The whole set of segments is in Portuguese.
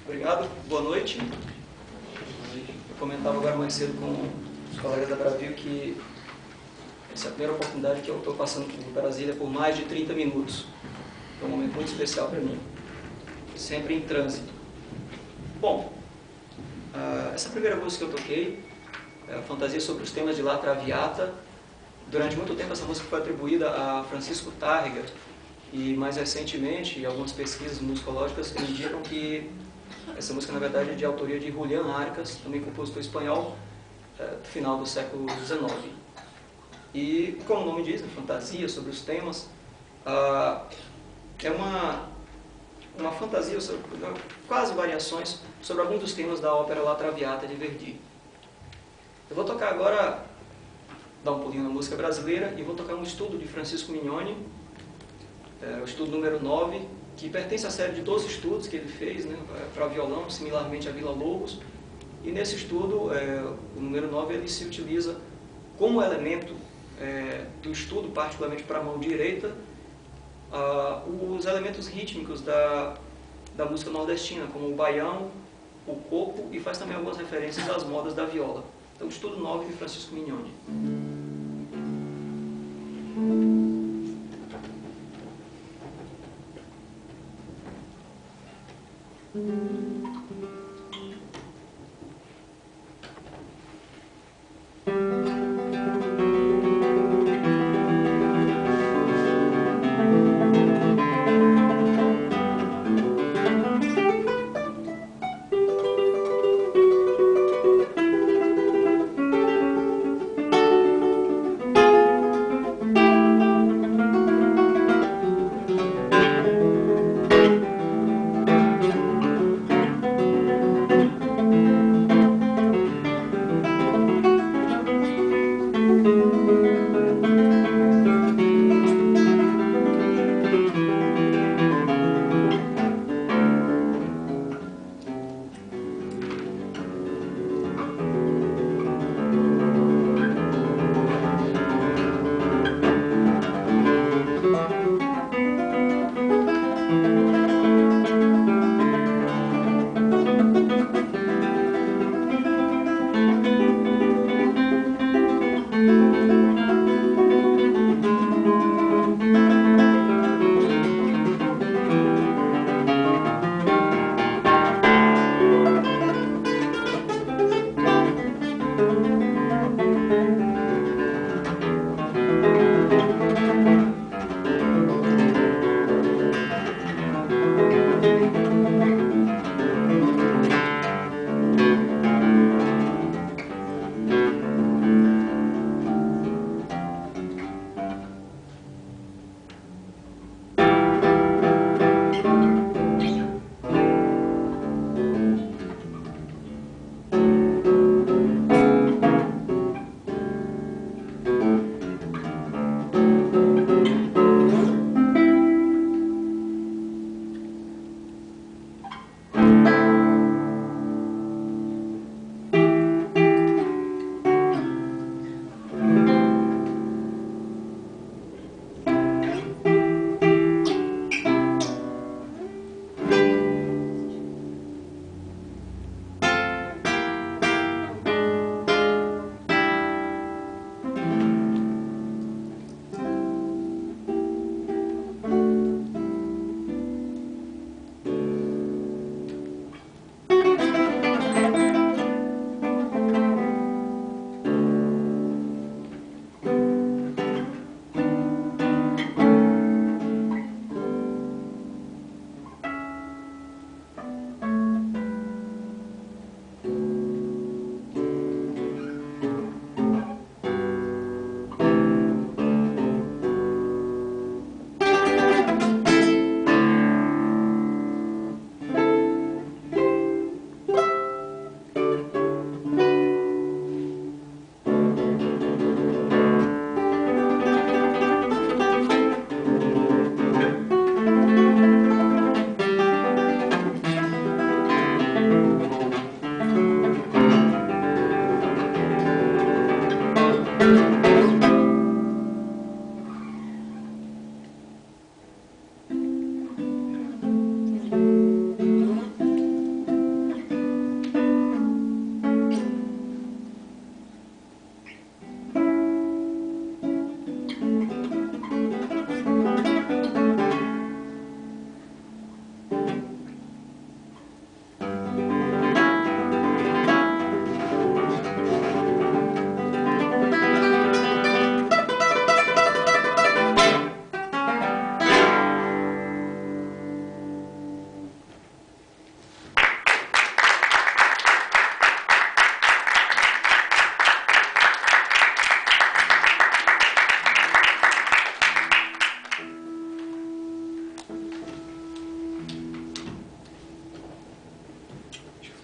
Obrigado, boa noite. Eu comentava agora mais cedo com os colegas da Bravio que essa é a primeira oportunidade que eu estou passando por Brasília por mais de 30 minutos. É um momento muito especial para mim, sempre em trânsito. Bom, essa primeira música que eu toquei, é a Fantasia sobre os Temas de La Traviata. Durante muito tempo essa música foi atribuída a Francisco Tárrega e mais recentemente algumas pesquisas musicológicas indicam que essa música na verdade é de autoria de Julián Arcas, também compositor espanhol do final do século XIX. E como o nome diz, Fantasia sobre os Temas, é uma fantasia sobre quase variações sobre alguns dos temas da ópera La Traviata de Verdi. Eu vou tocar agora, dar um pulinho na música brasileira, e vou tocar um estudo de Francisco Mignoni, o estudo número 9, que pertence à série de 12 estudos que ele fez, né, para violão, similarmente a Villa-Lobos. E nesse estudo, o número 9, ele se utiliza como elemento do estudo, particularmente para a mão direita, os elementos rítmicos da música nordestina, como o baião, o coco, e faz também algumas referências às modas da viola. Então, o estudo 9 de Francisco Mignoni.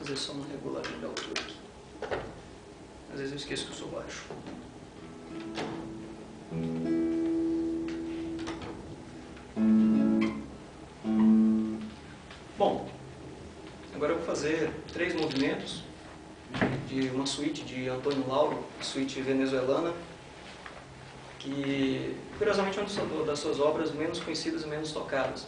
fazer só uma regulagem de altura aqui. Às vezes eu esqueço que eu sou baixo. Bom, agora eu vou fazer 3 movimentos de uma suíte de Antônio Lauro, suíte venezuelana, que curiosamente é uma das suas obras menos conhecidas e menos tocadas.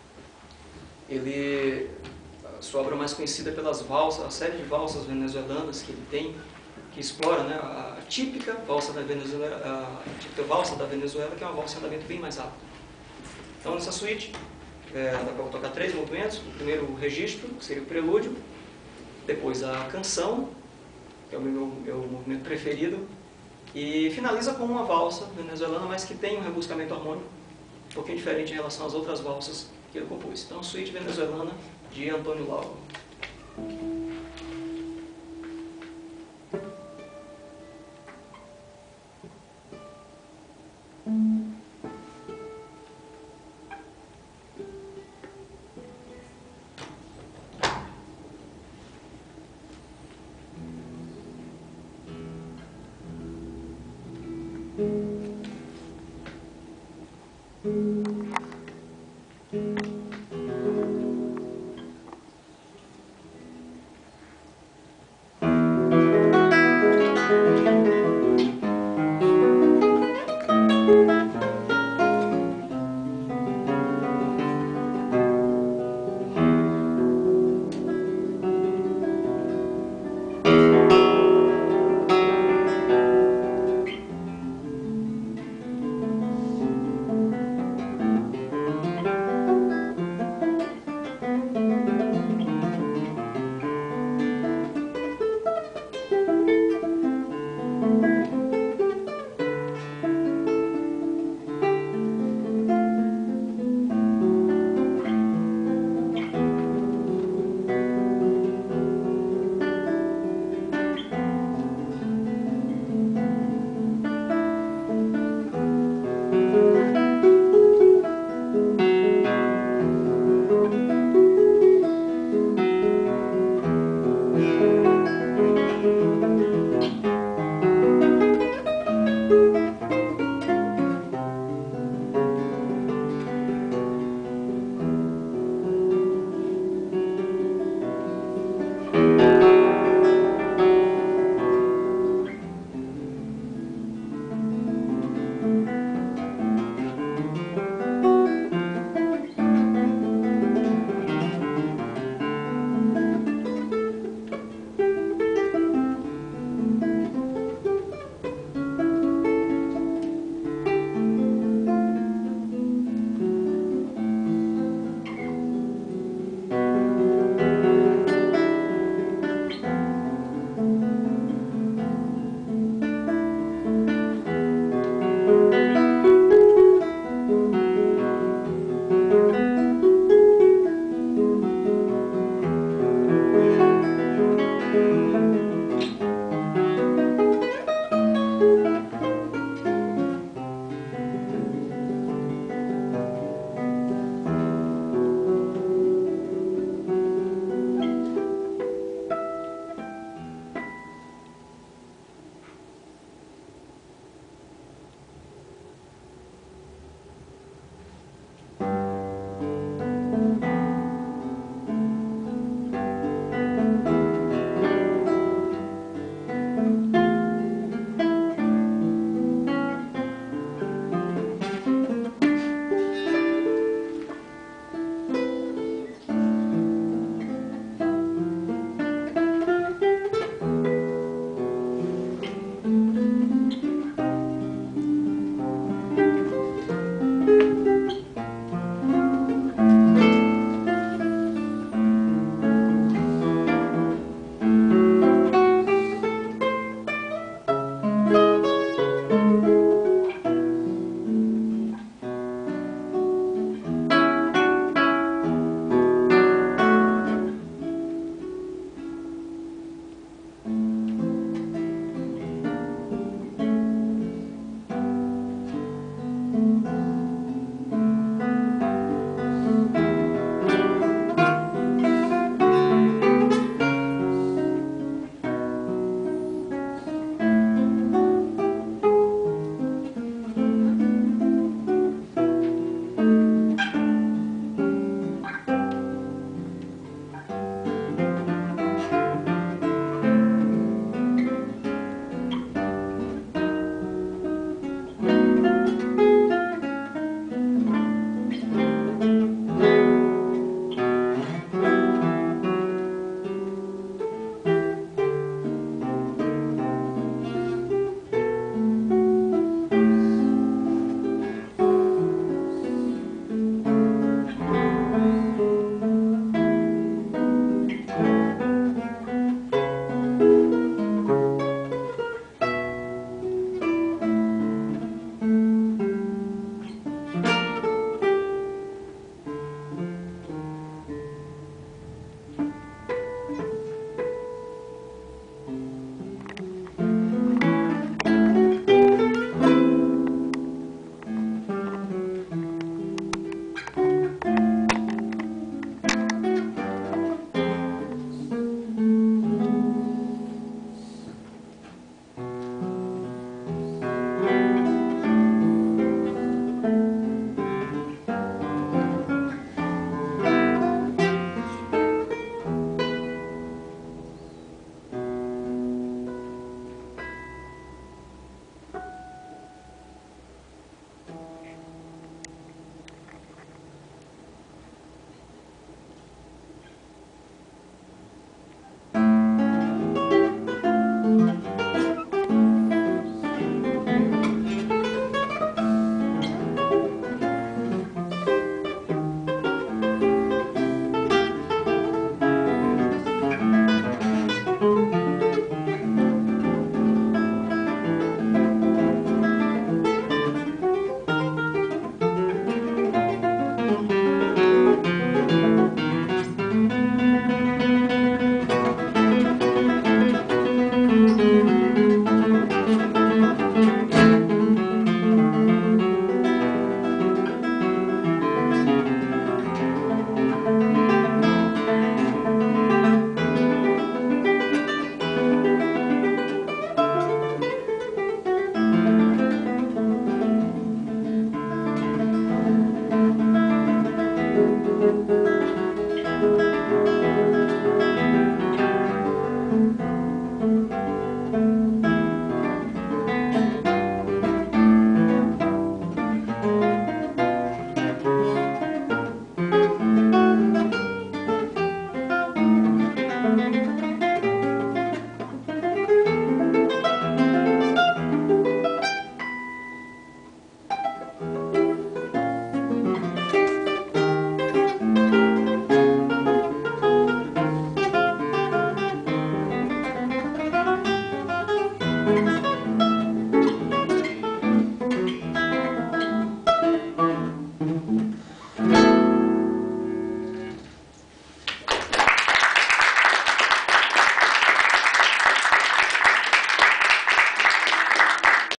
A sua obra mais conhecida é pelas valsas, a série de valsas venezuelanas que ele tem, que explora, né, a típica valsa da Venezuela, que é uma valsa em andamento bem mais rápido. Então, nessa suíte, dá para tocar 3 movimentos. O primeiro, o registro, que seria o prelúdio. Depois, a canção, que é o meu movimento preferido. E finaliza com uma valsa venezuelana, mas que tem um rebuscamento harmônico um pouquinho diferente em relação às outras valsas que ele compôs. Então, suíte venezuelana de Antônio Lauro.